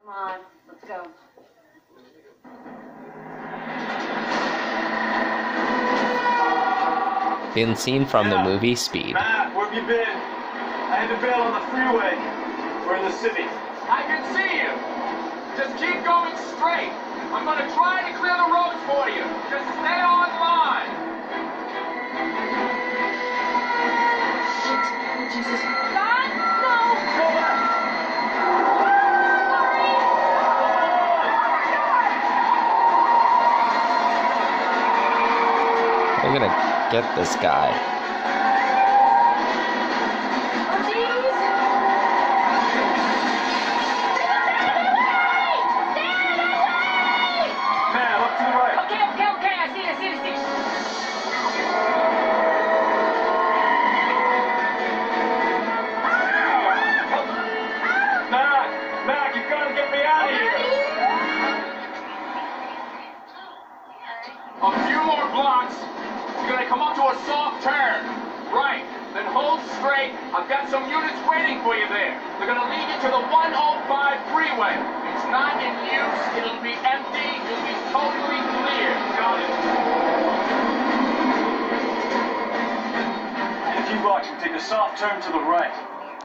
Come on, let's go. Been seen from the movie Speed. Matt, where have you been? I had to bail on the freeway. We're in the city. I can see you. Just keep going straight. I'm going to try to clear the roads for you. Just stay on line. Shit. Oh, Jesus. God, no! Go back! We're gonna get this guy. Oh, jeez! Matt, look to the right. Okay. I see it. Matt, you've got to get me out of here. A few more blocks. You're going to come up to a soft turn. Right. Then hold straight. I've got some units waiting for you there. They're going to lead you to the 105 freeway. It's not in use. It'll be empty. You'll be totally clear. Got it. In a few blocks, you take a soft turn to the right.